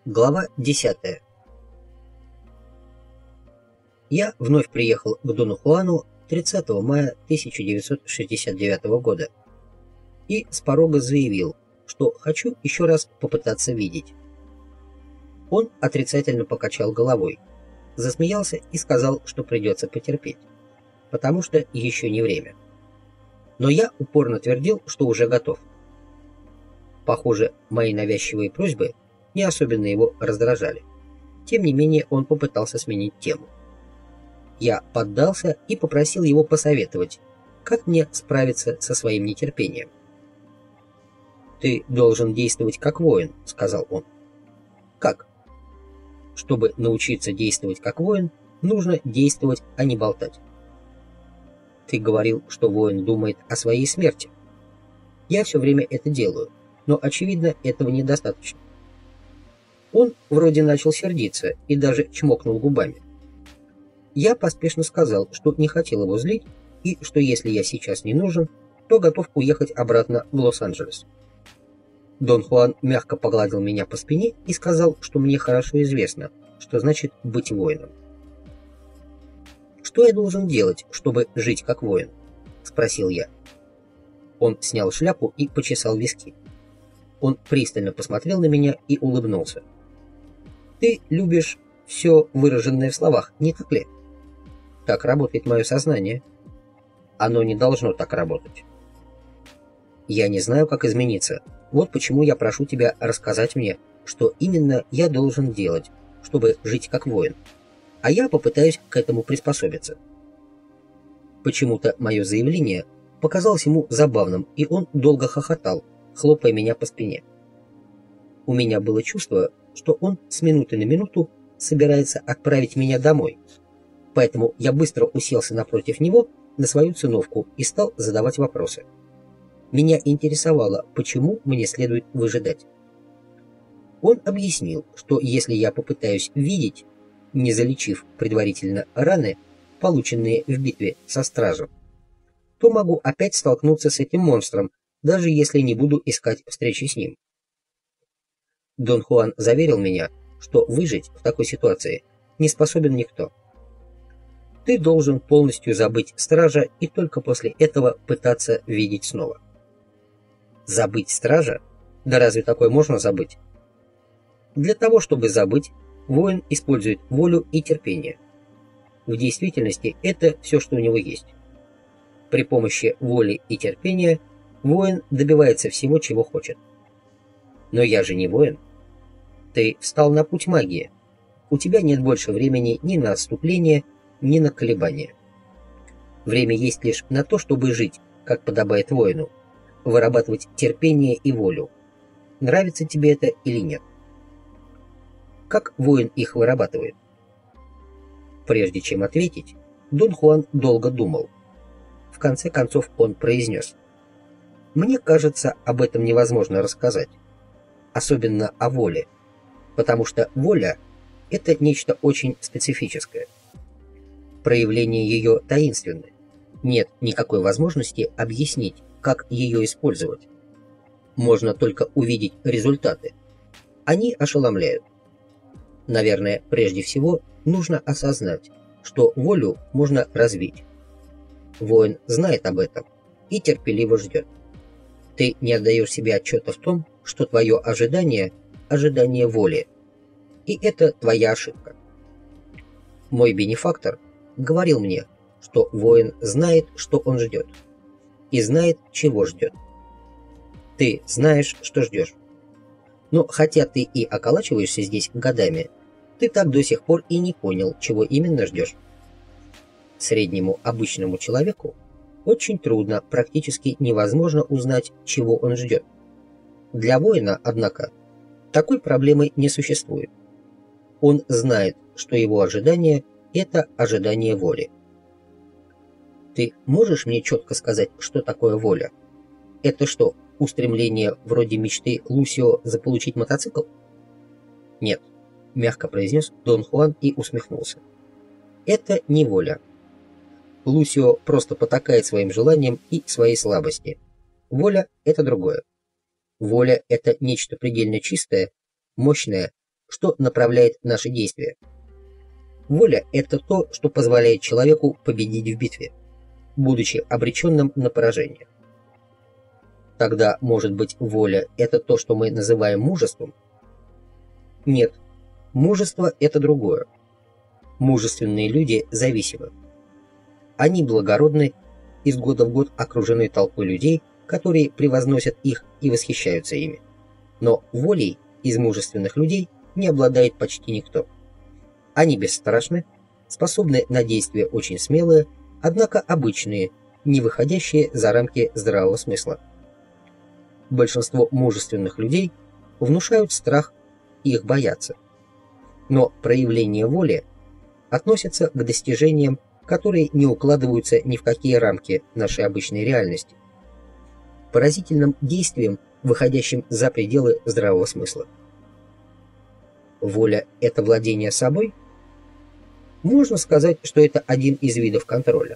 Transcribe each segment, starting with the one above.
Глава 10. Я вновь приехал к Дону Хуану 30 мая 1969 года и с порога заявил, что хочу еще раз попытаться видеть. Он отрицательно покачал головой, засмеялся и сказал, что придется потерпеть, потому что еще не время. Но я упорно твердил, что уже готов. Похоже, мои навязчивые просьбы не особенно его раздражали. Тем не менее, он попытался сменить тему. Я поддался и попросил его посоветовать, как мне справиться со своим нетерпением. «Ты должен действовать как воин», — сказал он. «Как?» «Чтобы научиться действовать как воин, нужно действовать, а не болтать». «Ты говорил, что воин думает о своей смерти». «Я все время это делаю, но, очевидно, этого недостаточно». Он вроде начал сердиться и даже чмокнул губами. Я поспешно сказал, что не хотел его злить и что если я сейчас не нужен, то готов уехать обратно в Лос-Анджелес. Дон Хуан мягко погладил меня по спине и сказал, что мне хорошо известно, что значит быть воином. «Что я должен делать, чтобы жить как воин?» — спросил я. Он снял шляпу и почесал виски. Он пристально посмотрел на меня и улыбнулся. «Ты любишь все выраженное в словах, не так ли? Так работает мое сознание. Оно не должно так работать. Я не знаю, как измениться. Вот почему я прошу тебя рассказать мне, что именно я должен делать, чтобы жить как воин. А я попытаюсь к этому приспособиться». Почему-то мое заявление показалось ему забавным, и он долго хохотал, хлопая меня по спине. У меня было чувство, что он с минуты на минуту собирается отправить меня домой. Поэтому я быстро уселся напротив него на свою циновку и стал задавать вопросы. Меня интересовало, почему мне следует выжидать. Он объяснил, что если я попытаюсь видеть, не залечив предварительно раны, полученные в битве со стражем, то могу опять столкнуться с этим монстром, даже если не буду искать встречи с ним. Дон Хуан заверил меня, что выжить в такой ситуации не способен никто. Ты должен полностью забыть стража и только после этого пытаться видеть снова. Забыть стража? Да разве такое можно забыть? Для того, чтобы забыть, воин использует волю и терпение. В действительности это все, что у него есть. При помощи воли и терпения воин добивается всего, чего хочет. Но я же не воин. Ты встал на путь магии. У тебя нет больше времени ни на отступление, ни на колебания. Время есть лишь на то, чтобы жить, как подобает воину, вырабатывать терпение и волю. Нравится тебе это или нет? Как воин их вырабатывает? Прежде чем ответить, Дон Хуан долго думал. В конце концов он произнес: «Мне кажется, об этом невозможно рассказать. Особенно о воле. Потому что воля — это нечто очень специфическое. Проявление ее таинственно. Нет никакой возможности объяснить, как ее использовать. Можно только увидеть результаты. Они ошеломляют. Наверное, прежде всего нужно осознать, что волю можно развить. Воин знает об этом и терпеливо ждет. Ты не отдаешь себе отчета в том, что твое ожидание – ожидание воли. И это твоя ошибка. Мой бенефактор говорил мне, что воин знает, что он ждет. И знает, чего ждет. Ты знаешь, что ждешь. Но хотя ты и околачиваешься здесь годами, ты так до сих пор и не понял, чего именно ждешь. Среднему обычному человеку очень трудно, практически невозможно узнать, чего он ждет. Для воина, однако, такой проблемы не существует. Он знает, что его ожидание – это ожидание воли. Ты можешь мне четко сказать, что такое воля? Это что, устремление вроде мечты Лусио заполучить мотоцикл? Нет, мягко произнес Дон Хуан и усмехнулся. Это не воля. Лусио просто потакает своим желаниям и своей слабости. Воля – это другое. Воля – это нечто предельно чистое, мощное, что направляет наши действия. Воля – это то, что позволяет человеку победить в битве, будучи обреченным на поражение. Тогда, может быть, воля – это то, что мы называем мужеством? Нет, мужество – это другое. Мужественные люди зависимы. Они благородны, из года в год окружены толпой людей, которые превозносят их и восхищаются ими. Но волей из мужественных людей не обладает почти никто. Они бесстрашны, способны на действия очень смелые, однако обычные, не выходящие за рамки здравого смысла. Большинство мужественных людей внушают страх и их боятся. Но проявление воли относится к достижениям, которые не укладываются ни в какие рамки нашей обычной реальности, поразительным действием, выходящим за пределы здравого смысла. Воля – это владение собой? Можно сказать, что это один из видов контроля.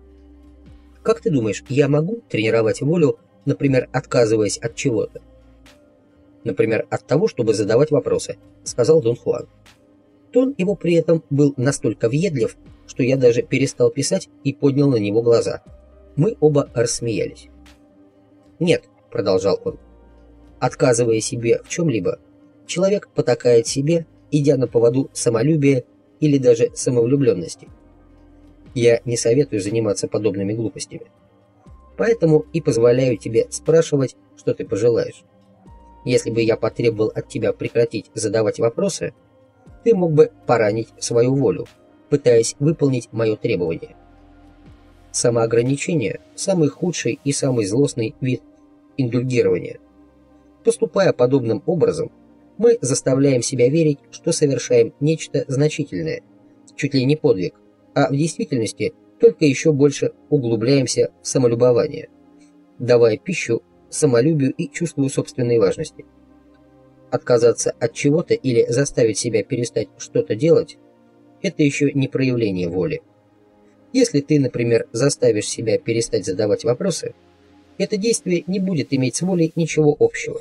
Как ты думаешь, я могу тренировать волю, например, отказываясь от чего-то? Например, от того, чтобы задавать вопросы, сказал Дон Хуан. Тон его при этом был настолько въедлив, что я даже перестал писать и поднял на него глаза. Мы оба рассмеялись. «Нет», — продолжал он, — «отказывая себе в чем-либо, человек потакает себе, идя на поводу самолюбия или даже самовлюбленности. Я не советую заниматься подобными глупостями. Поэтому и позволяю тебе спрашивать, что ты пожелаешь. Если бы я потребовал от тебя прекратить задавать вопросы, ты мог бы поранить свою волю, пытаясь выполнить мое требование. Самоограничение – самый худший и самый злостный вид индульгирования. Поступая подобным образом, мы заставляем себя верить, что совершаем нечто значительное, чуть ли не подвиг, а в действительности только еще больше углубляемся в самолюбование, давая пищу самолюбию и чувству собственной важности. Отказаться от чего-то или заставить себя перестать что-то делать – это еще не проявление воли. Если ты, например, заставишь себя перестать задавать вопросы, это действие не будет иметь с волей ничего общего.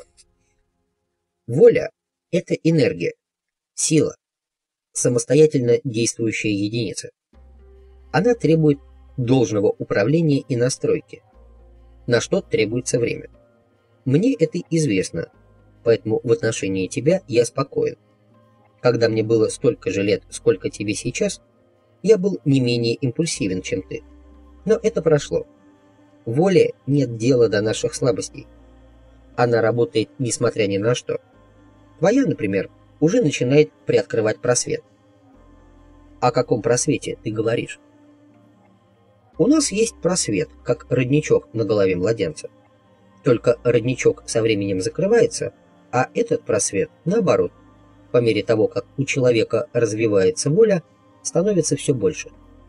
Воля – это энергия, сила, самостоятельно действующая единица. Она требует должного управления и настройки, на что требуется время. Мне это известно, поэтому в отношении тебя я спокоен. Когда мне было столько же лет, сколько тебе сейчас, я был не менее импульсивен, чем ты. Но это прошло. Воле нет дела до наших слабостей. Она работает несмотря ни на что. Твоя, например, уже начинает приоткрывать просвет. О каком просвете ты говоришь? У нас есть просвет, как родничок на голове младенца. Только родничок со временем закрывается, а этот просвет, наоборот, по мере того, как у человека развивается воля, становится все больше.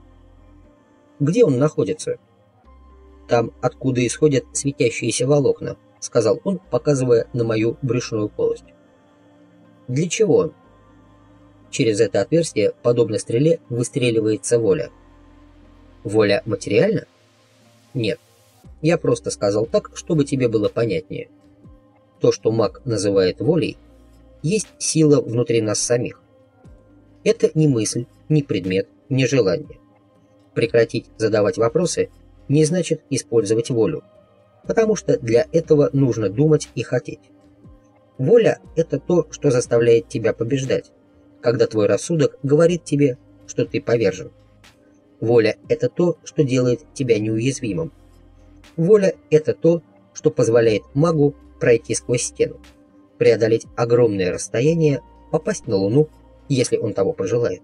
Где он находится? Там, откуда исходят светящиеся волокна, сказал он, показывая на мою брюшную полость. Для чего он? Через это отверстие, подобно стреле, выстреливается воля. Воля материальна? Нет. Я просто сказал так, чтобы тебе было понятнее. То, что маг называет волей, есть сила внутри нас самих. Это не мысль, не предмет, не желание. Прекратить задавать вопросы не значит использовать волю, потому что для этого нужно думать и хотеть. Воля – это то, что заставляет тебя побеждать, когда твой рассудок говорит тебе, что ты повержен. Воля – это то, что делает тебя неуязвимым. Воля – это то, что позволяет магу пройти сквозь стену, преодолеть огромное расстояние, попасть на Луну, если он того пожелает.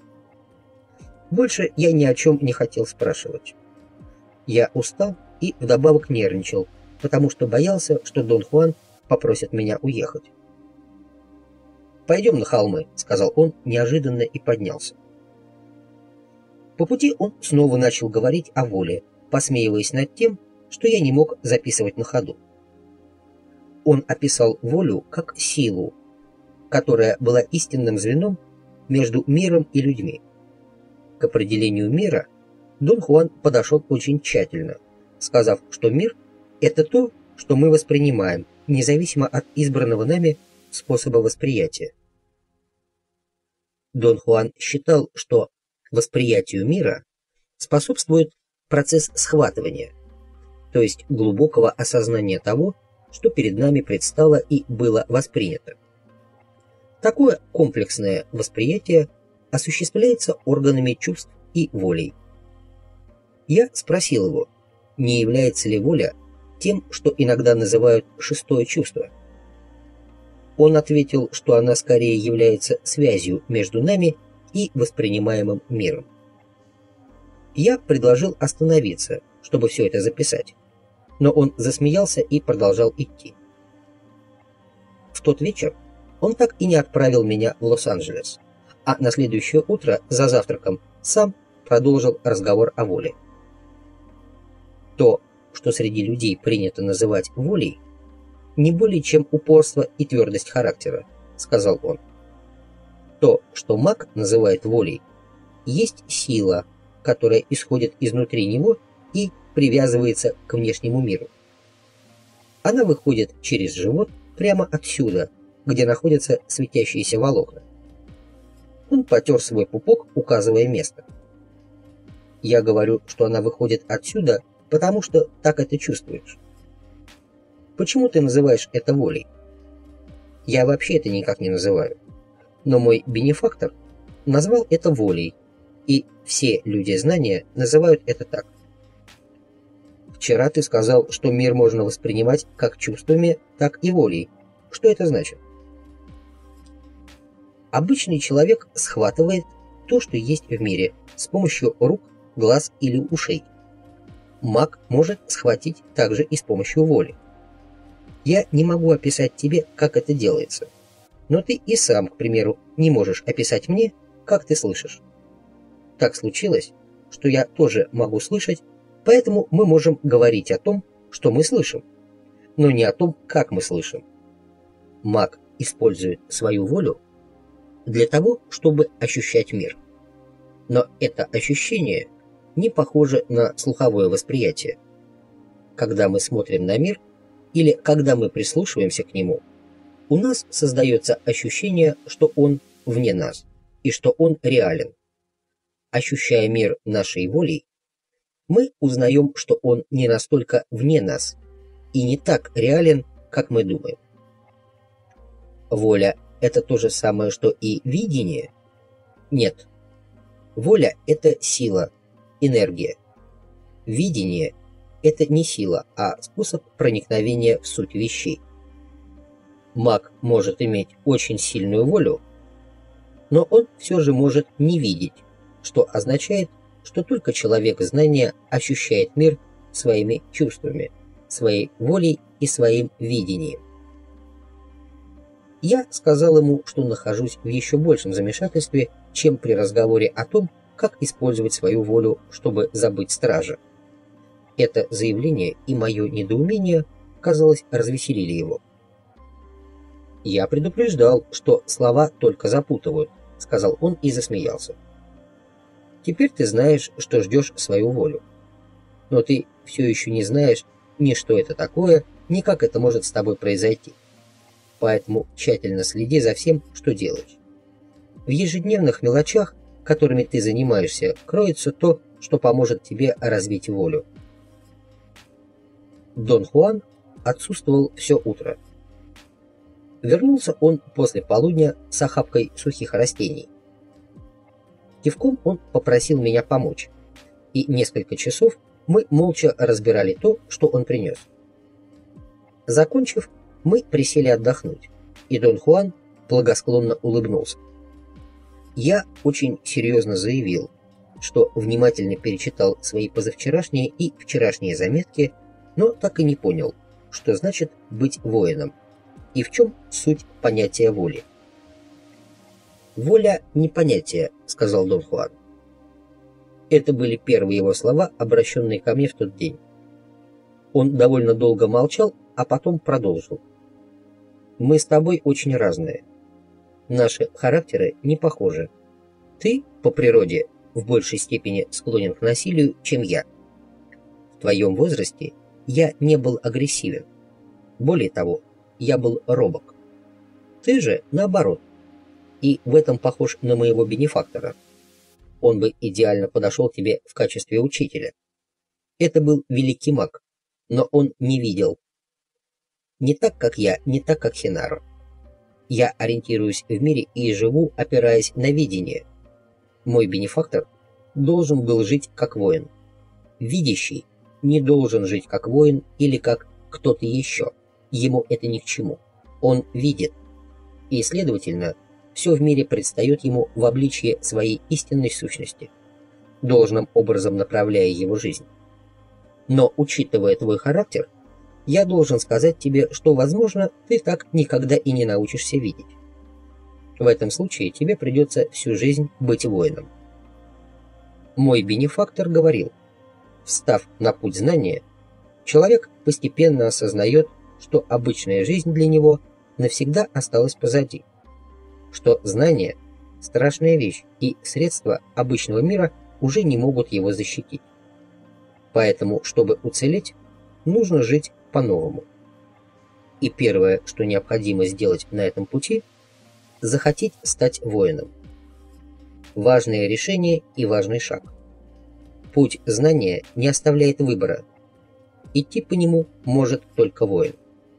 Больше я ни о чем не хотел спрашивать. Я устал и вдобавок нервничал, потому что боялся, что Дон Хуан попросит меня уехать. «Пойдем на холмы», — сказал он неожиданно и поднялся. По пути он снова начал говорить о воле, посмеиваясь над тем, что я не мог записывать на ходу. Он описал волю как силу, которая была истинным звеном между миром и людьми. К определению мира Дон Хуан подошел очень тщательно, сказав, что мир – это то, что мы воспринимаем, независимо от избранного нами способа восприятия. Дон Хуан считал, что восприятию мира способствует процесс схватывания, то есть глубокого осознания того, что перед нами предстало и было воспринято. Такое комплексное восприятие осуществляется органами чувств и волей. Я спросил его, не является ли воля тем, что иногда называют шестое чувство. Он ответил, что она скорее является связью между нами и воспринимаемым миром. Я предложил остановиться, чтобы все это записать, но он засмеялся и продолжал идти. В тот вечер он так и не отправил меня в Лос-Анджелес, а на следующее утро за завтраком сам продолжил разговор о воле. То, что среди людей принято называть волей, не более чем упорство и твердость характера, сказал он. То, что маг называет волей, есть сила, которая исходит изнутри него и привязывается к внешнему миру. Она выходит через живот прямо отсюда, где находятся светящиеся волокна. Он потер свой пупок, указывая место. Я говорю, что она выходит отсюда, потому что так это чувствуешь. Почему ты называешь это волей? Я вообще это никак не называю. Но мой бенефактор назвал это волей, и все люди знания называют это так. Вчера ты сказал, что мир можно воспринимать как чувствами, так и волей. Что это значит? Обычный человек схватывает то, что есть в мире, с помощью рук, глаз или ушей. Маг может схватить также и с помощью воли. Я не могу описать тебе, как это делается, но ты и сам, к примеру, не можешь описать мне, как ты слышишь. Так случилось, что я тоже могу слышать, поэтому мы можем говорить о том, что мы слышим, но не о том, как мы слышим. Маг использует свою волю для того, чтобы ощущать мир. Но это ощущение не похоже на слуховое восприятие. Когда мы смотрим на мир, или когда мы прислушиваемся к нему, у нас создается ощущение, что он вне нас, и что он реален. Ощущая мир нашей волей, мы узнаем, что он не настолько вне нас и не так реален, как мы думаем. Воля – это то же самое, что и видение? Нет. Воля – это сила, энергия. Видение – это не сила, а способ проникновения в суть вещей. Маг может иметь очень сильную волю, но он все же может не видеть, что означает, что только человек знания ощущает мир своими чувствами, своей волей и своим видением. Я сказал ему, что нахожусь в еще большем замешательстве, чем при разговоре о том, как использовать свою волю, чтобы забыть стража. Это заявление и мое недоумение, казалось, развеселили его. «Я предупреждал, что слова только запутывают», — сказал он и засмеялся. «Теперь ты знаешь, что ждешь свою волю. Но ты все еще не знаешь ни что это такое, ни как это может с тобой произойти. Поэтому тщательно следи за всем, что делаешь. В ежедневных мелочах, которыми ты занимаешься, кроется то, что поможет тебе развить волю». Дон Хуан отсутствовал все утро. Вернулся он после полудня с охапкой сухих растений. Кивком он попросил меня помочь, и несколько часов мы молча разбирали то, что он принес. Закончив, мы присели отдохнуть, и Дон Хуан благосклонно улыбнулся. Я очень серьезно заявил, что внимательно перечитал свои позавчерашние и вчерашние заметки, но так и не понял, что значит быть воином и в чем суть понятия воли. «Воля не понятие», — сказал Дон Хуан. Это были первые его слова, обращенные ко мне в тот день. Он довольно долго молчал, а потом продолжил. «Мы с тобой очень разные. Наши характеры не похожи. Ты, по природе, в большей степени склонен к насилию, чем я. В твоем возрасте я не был агрессивен. Более того, я был робок. Ты же наоборот. и в этом похож на моего бенефактора. Он бы идеально подошел тебе в качестве учителя. Это был великий маг, но он не видел. Не так, как я, не так, как Хинару. Я ориентируюсь в мире и живу, опираясь на видение. Мой бенефактор должен был жить как воин. Видящий не должен жить как воин или как кто-то еще. Ему это ни к чему. Он видит. И, следовательно, все в мире предстает ему в обличье своей истинной сущности, должным образом направляя его жизнь. Но, учитывая твой характер, я должен сказать тебе, что, возможно, ты так никогда и не научишься видеть. В этом случае тебе придется всю жизнь быть воином. Мой бенефактор говорил, встав на путь знания, человек постепенно осознает, что обычная жизнь для него навсегда осталась позади, что знание – страшная вещь, и средства обычного мира уже не могут его защитить. Поэтому, чтобы уцелеть, нужно жить по-новому. И первое, что необходимо сделать на этом пути – захотеть стать воином. Важное решение и важный шаг. Путь знания не оставляет выбора. Идти по нему может только воин.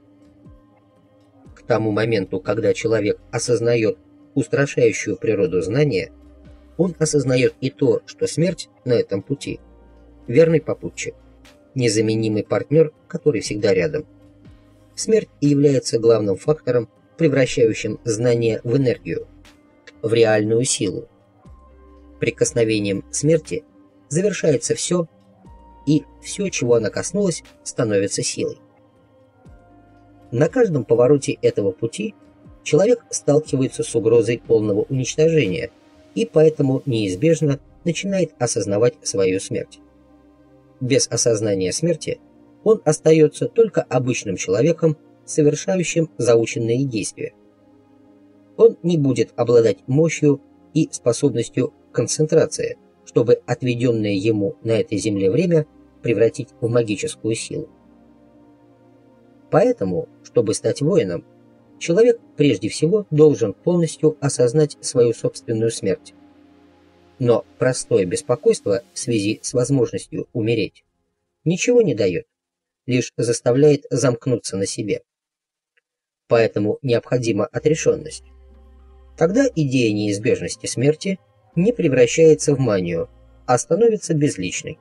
К тому моменту, когда человек осознает устрашающую природу знания, он осознает и то, что смерть на этом пути – верный попутчик, незаменимый партнер, который всегда рядом. Смерть является главным фактором, превращающим знание в энергию, в реальную силу. Прикосновением смерти завершается все, и все, чего она коснулась, становится силой. На каждом повороте этого пути человек сталкивается с угрозой полного уничтожения и поэтому неизбежно начинает осознавать свою смерть. Без осознания смерти он остается только обычным человеком, совершающим заученные действия. Он не будет обладать мощью и способностью концентрации, чтобы отведенное ему на этой земле время превратить в магическую силу. Поэтому, чтобы стать воином, человек прежде всего должен полностью осознать свою собственную смерть. Но простое беспокойство в связи с возможностью умереть ничего не дает, лишь заставляет замкнуться на себе. Поэтому необходима отрешенность. Тогда идея неизбежности смерти не превращается в манию, а становится безличной.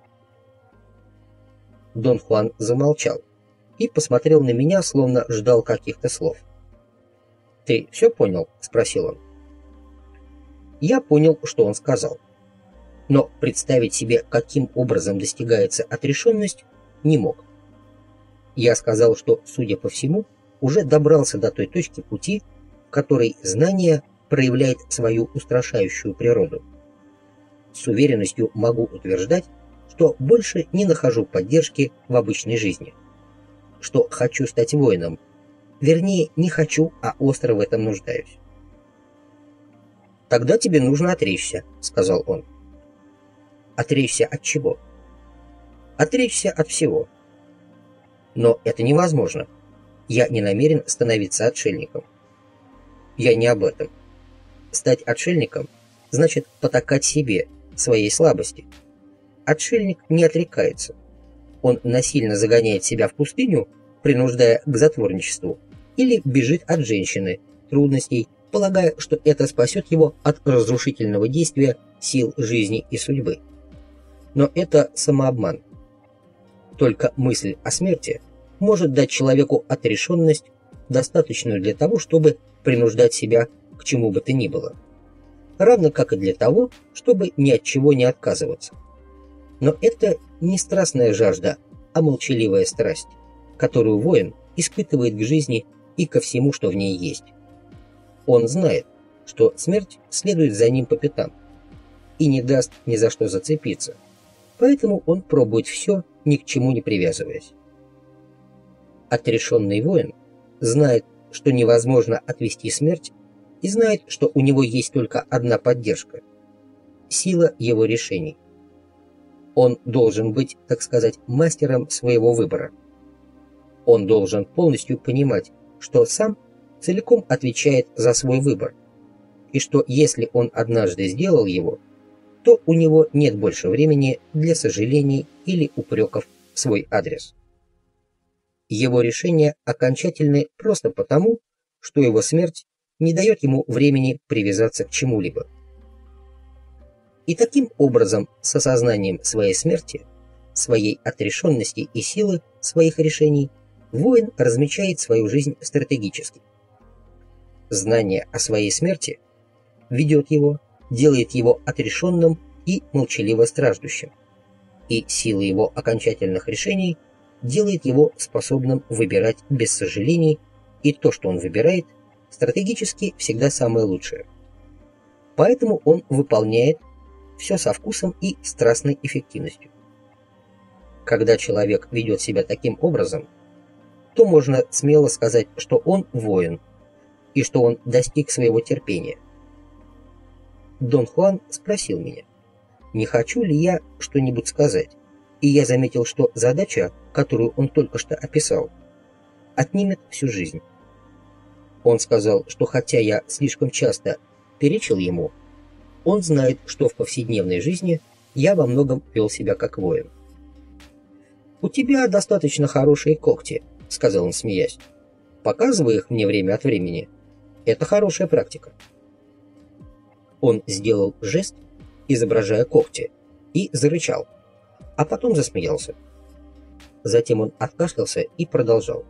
Дон Хуан замолчал и посмотрел на меня, словно ждал каких-то слов. «Ты все понял?» – спросил он. Я понял, что он сказал. Но представить себе, каким образом достигается отрешенность, не мог. Я сказал, что, судя по всему, уже добрался до той точки пути, в которой знание проявляет свою устрашающую природу. С уверенностью могу утверждать, что больше не нахожу поддержки в обычной жизни. Что хочу стать воином. Вернее, не хочу, а остро в этом нуждаюсь. «Тогда тебе нужно отречься», — сказал он. «Отречься от чего?» «Отречься от всего». «Но это невозможно. Я не намерен становиться отшельником». «Я не об этом. Стать отшельником значит потакать себе, своей слабости. Отшельник не отрекается. Он насильно загоняет себя в пустыню, принуждая к затворничеству, или бежит от женщины, трудностей, полагая, что это спасет его от разрушительного действия сил жизни и судьбы. Но это самообман. Только мысль о смерти может дать человеку отрешенность, достаточную для того, чтобы принуждать себя к чему бы то ни было, равно как и для того, чтобы ни от чего не отказываться. Но это не страстная жажда, а молчаливая страсть, которую воин испытывает к жизни и ко всему, что в ней есть. Он знает, что смерть следует за ним по пятам и не даст ни за что зацепиться, поэтому он пробует все, ни к чему не привязываясь. Отрешенный воин знает, что невозможно отвести смерть, и знает, что у него есть только одна поддержка – сила его решений. Он должен быть, так сказать, мастером своего выбора. Он должен полностью понимать, что сам целиком отвечает за свой выбор, и что если он однажды сделал его, то у него нет больше времени для сожалений или упреков в свой адрес. Его решения окончательны просто потому, что его смерть не дает ему времени привязаться к чему-либо. И таким образом, с осознанием своей смерти, своей отрешенности и силы своих решений, воин размечает свою жизнь стратегически. Знание о своей смерти ведет его, делает его отрешенным и молчаливо страждущим, и сила его окончательных решений делает его способным выбирать без сожалений, и то, что он выбирает, стратегически всегда самое лучшее. Поэтому он выполняет все со вкусом и страстной эффективностью. Когда человек ведет себя таким образом, то можно смело сказать, что он воин, и что он достиг своего терпения. Дон Хуан спросил меня, не хочу ли я что-нибудь сказать, и я заметил, что задача, которую он только что описал, отнимет всю жизнь. Он сказал, что хотя я слишком часто перечил ему, он знает, что в повседневной жизни я во многом вел себя как воин. «У тебя достаточно хорошие когти», — сказал он, смеясь. «Показывай их мне время от времени. Это хорошая практика». Он сделал жест, изображая когти, и зарычал, а потом засмеялся. Затем он откашлялся и продолжал.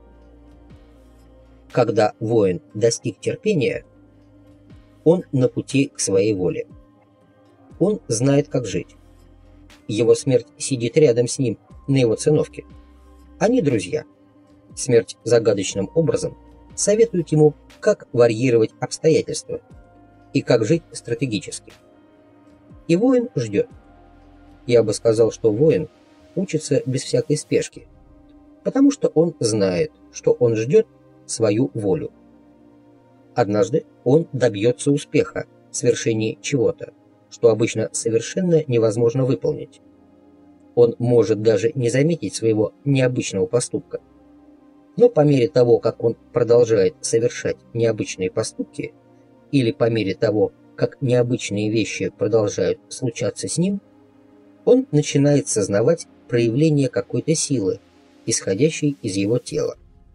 Когда воин достиг терпения, он на пути к своей воле. Он знает, как жить. Его смерть сидит рядом с ним на его циновке. Они друзья. Смерть загадочным образом советует ему, как варьировать обстоятельства и как жить стратегически. И воин ждет. Я бы сказал, что воин учится без всякой спешки, потому что он знает, что он ждет свою волю. Однажды он добьется успеха в свершении чего-то, что обычно совершенно невозможно выполнить. Он может даже не заметить своего необычного поступка. Но по мере того, как он продолжает совершать необычные поступки, или по мере того, как необычные вещи продолжают случаться с ним, он начинает сознавать проявление какой-то силы, исходящей из его тела.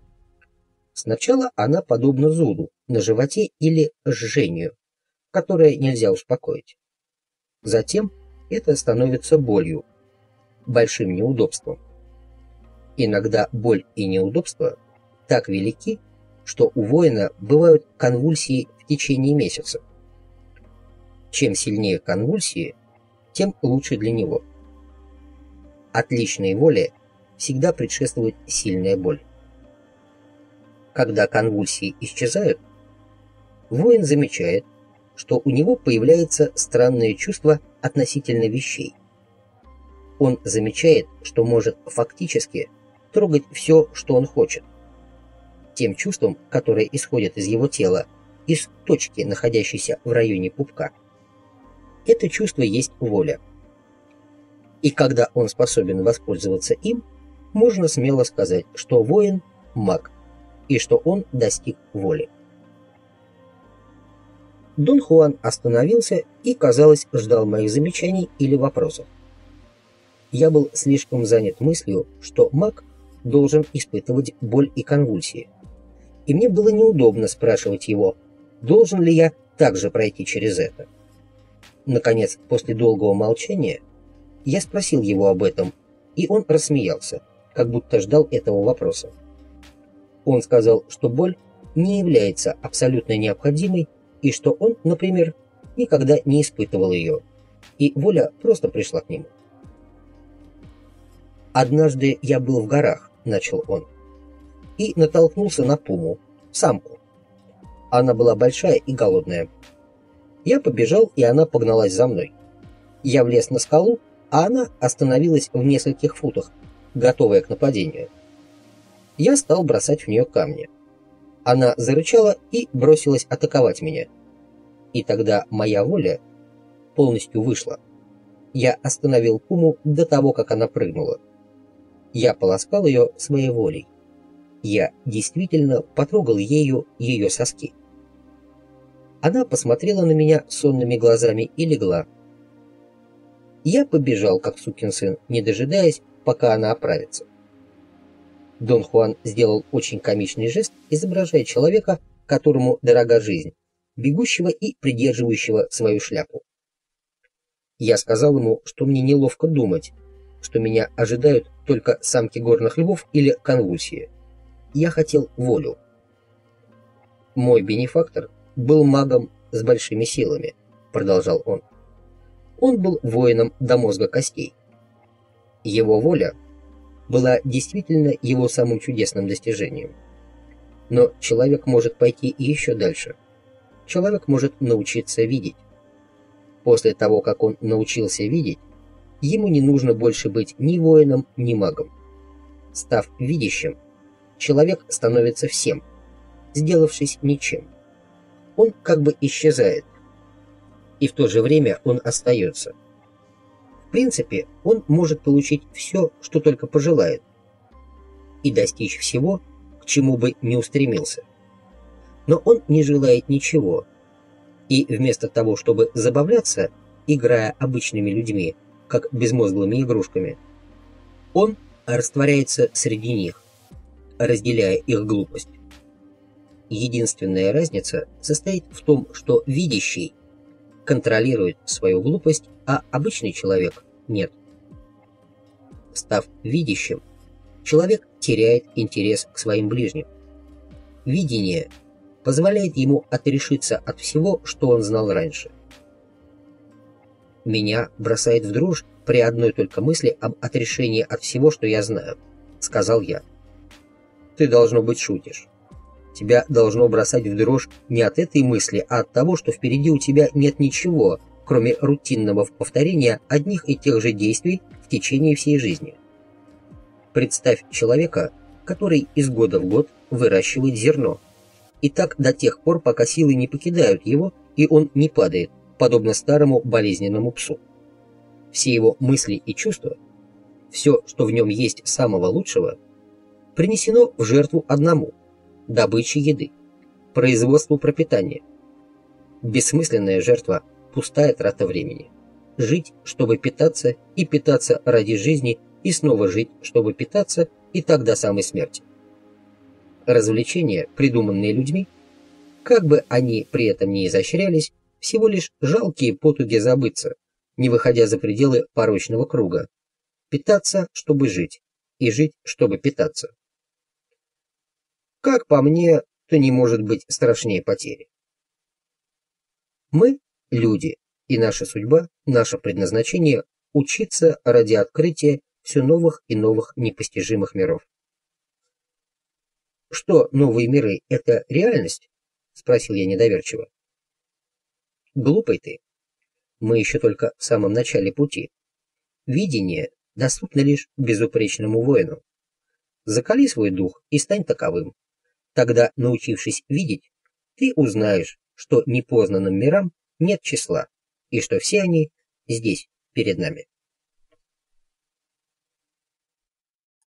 Сначала она подобна зуду на животе или жжению, которое нельзя успокоить. Затем это становится болью, большим неудобством. Иногда боль и неудобства так велики, что у воина бывают конвульсии в течение месяца. Чем сильнее конвульсии, тем лучше для него. Отличной воле всегда предшествует сильная боль. Когда конвульсии исчезают, воин замечает, что у него появляется странное чувство относительно вещей. Он замечает, что может фактически трогать все, что он хочет. Тем чувством, которое исходит из его тела, из точки, находящейся в районе пупка. Это чувство есть воля. И когда он способен воспользоваться им, можно смело сказать, что воин – маг, и что он достиг воли. Дон Хуан остановился и, казалось, ждал моих замечаний или вопросов. Я был слишком занят мыслью, что маг должен испытывать боль и конвульсии, и мне было неудобно спрашивать его, должен ли я также пройти через это. Наконец, после долгого молчания, я спросил его об этом, и он рассмеялся, как будто ждал этого вопроса. Он сказал, что боль не является абсолютно необходимой, и что он, например, никогда не испытывал ее, и воля просто пришла к нему. «Однажды я был в горах», — начал он, — «и натолкнулся на пуму, самку. Она была большая и голодная. Я побежал, и она погналась за мной. Я влез на скалу, а она остановилась в нескольких футах, готовая к нападению. Я стал бросать в нее камни. Она зарычала и бросилась атаковать меня. И тогда моя воля полностью вышла. Я остановил пуму до того, как она прыгнула. Я полоскал ее своей волей. Я действительно потрогал ею ее соски. Она посмотрела на меня сонными глазами и легла. Я побежал, как сукин сын, не дожидаясь, пока она оправится. Дон Хуан сделал очень комичный жест, изображая человека, которому дорога жизнь, бегущего и придерживающего свою шляпу. Я сказал ему, что мне неловко думать, что меня ожидают только самки горных львов или конвульсии. Я хотел волю. Мой бенефактор был магом с большими силами, продолжал он. Он был воином до мозга костей. Его воля была действительно его самым чудесным достижением. Но человек может пойти и еще дальше. Человек может научиться видеть. После того, как он научился видеть, ему не нужно больше быть ни воином, ни магом. Став видящим, человек становится всем, сделавшись ничем. Он как бы исчезает, и в то же время он остается. В принципе, он может получить все, что только пожелает, и достичь всего, к чему бы не устремился. Но он не желает ничего, и вместо того, чтобы забавляться, играя обычными людьми, как безмозглыми игрушками, он растворяется среди них, разделяя их глупость. Единственная разница состоит в том, что видящий контролирует свою глупость, а обычный человек нет. Став видящим, человек теряет интерес к своим ближним. Видение позволяет ему отрешиться от всего, что он знал раньше. Меня бросает в дрожь при одной только мысли об отрешении от всего, что я знаю, сказал я. Ты, должно быть, шутишь. Тебя должно бросать в дрожь не от этой мысли, а от того, что впереди у тебя нет ничего, кроме рутинного повторения одних и тех же действий в течение всей жизни. Представь человека, который из года в год выращивает зерно, и так до тех пор, пока силы не покидают его, и он не падает, подобно старому болезненному псу. Все его мысли и чувства, все, что в нем есть самого лучшего, принесено в жертву одному – добыче еды, производству пропитания. Бессмысленная жертва – пустая трата времени. Жить, чтобы питаться, и питаться ради жизни, и снова жить, чтобы питаться, и так до самой смерти. Развлечения, придуманные людьми, как бы они при этом ни изощрялись, всего лишь жалкие потуги забыться, не выходя за пределы порочного круга. Питаться, чтобы жить, и жить, чтобы питаться. Как по мне, то не может быть страшнее потери. Мы – люди, и наша судьба, наше предназначение – учиться ради открытия все новых и новых непостижимых миров. Что новые миры – это реальность? Спросил я недоверчиво. Глупый ты. Мы еще только в самом начале пути. Видение доступно лишь безупречному воину. Закали свой дух и стань таковым. Тогда, научившись видеть, ты узнаешь, что непознанным мирам нет числа, и что все они здесь, перед нами.